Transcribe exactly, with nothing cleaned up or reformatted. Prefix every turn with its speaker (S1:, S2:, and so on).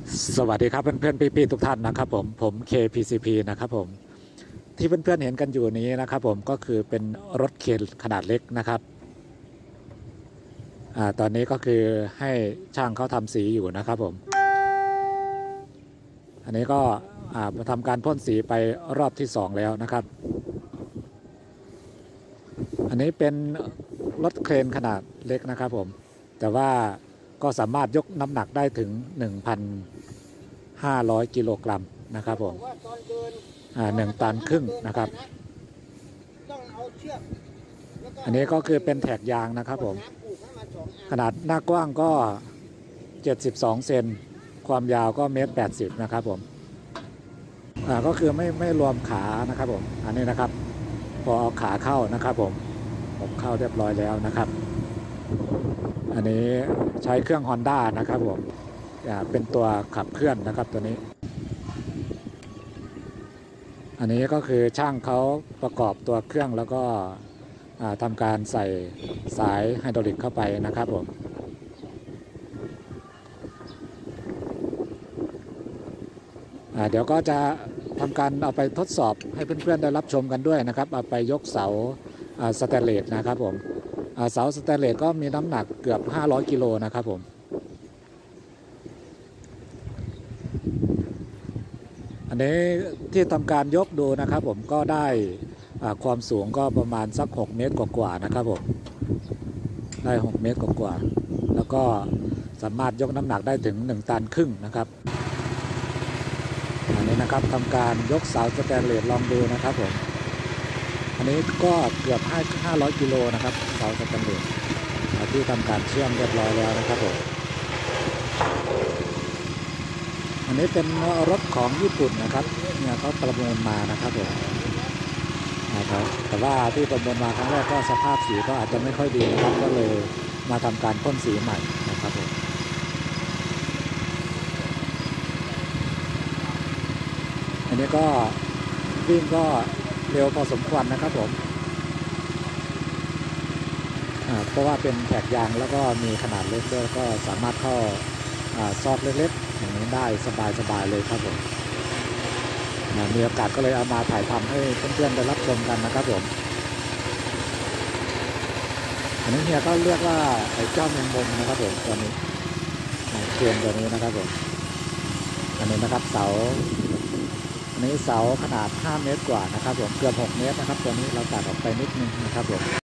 S1: สวัสดีครับเพื่อนๆพี่ๆทุกท่านนะครับผมผม เค พี ซี พี นะครับผมที่เพื่อนๆเห็นกันอยู่นี้นะครับผมก็คือเป็นรถเคนขนาดเล็กนะครับอ่าตอนนี้ก็คือให้ช่างเขาทำสีอยู่นะครับผมอันนี้ก็อ่าทำการพ่นสีไปรอบที่สองแล้วนะครับอันนี้เป็นรถเครนขนาดเล็กนะครับผมแต่ว่าก็สามารถยกน้ำหนักได้ถึง หนึ่งพันห้าร้อย กิโลกรัมนะครับผมอ่าหนึ่งตันครึ่งนะครับอันนี้ก็คือเป็นแท็กยางนะครับผมขนาดหน้ากว้างก็เจ็ดสิบสองเซนความยาวก็เมตรแปดสิบนะครับผมอ่าก็คือไม่ไม่รวมขานะครับผมอันนี้นะครับพอเอาขาเข้านะครับผมผมเข้าเรียบร้อยแล้วนะครับอันนี้ใช้เครื่อง Honda นะครับผมเป็นตัวขับเคลื่อนนะครับตัวนี้อันนี้ก็คือช่างเขาประกอบตัวเครื่องแล้วก็ทำการใส่สายไฮดรอลิกเข้าไปนะครับผมเดี๋ยวก็จะทำการเอาไปทดสอบให้เพื่อนๆได้รับชมกันด้วยนะครับเอาไปยกเสาสแตนเลสนะครับผมเสาสแตนเลสก็มีน้ำหนักเกือบห้าร้อยกิโลนะครับผมอันนี้ที่ทำการยกดูนะครับผมก็ได้ความสูงก็ประมาณสักหกเมตรกว่าๆนะครับผมได้หกเมตรกว่าๆแล้วก็สามารถยกน้ำหนักได้ถึงหนึ่งตันครึ่งนะครับอันนี้นะครับทำการยกเสาสแตนเลสลองดูนะครับผมอันนี้ก็เกือบห้าร้อยกิโลนะครับเสาสแตนเลสที่ทำการเชื่อมเรียบร้อยแล้วนะครับผมอันนี้เป็นรถของญี่ปุ่นนะครับเนี่ยเขาประมูลมานะครับผมนะครับแต่ว่าที่ประมูลมาครั้งแรกก็สภาพสีก็อาจจะไม่ค่อยดีนะครับก็เลยมาทำการพ่นสีใหม่นะครับผมอันนี้ก็วิ่งก็เร็วพอสมควรนะครับผมเพราะว่าเป็นแท็กยางแล้วก็มีขนาดเล็กด้วยก็สามารถเข้าซอกเล็กๆอย่างนี้ได้สบายๆเลยครับผมมีโอกาสก็เลยเอามาถ่ายทำให้เพื่อนๆได้รับชมกันนะครับผมอันนี้เฮียก็เรียกว่าไอ้เจ้าแมงมุมนะครับผมตัวนี้เทียนตัวนี้นะครับผมอันนี้นะครับเสาอันนี้เสาขนาดห้าเมตรกว่านะครับผมเกือบหกเมตรนะครับตัวนี้เราตัดออกไปนิดนึงนะครับผม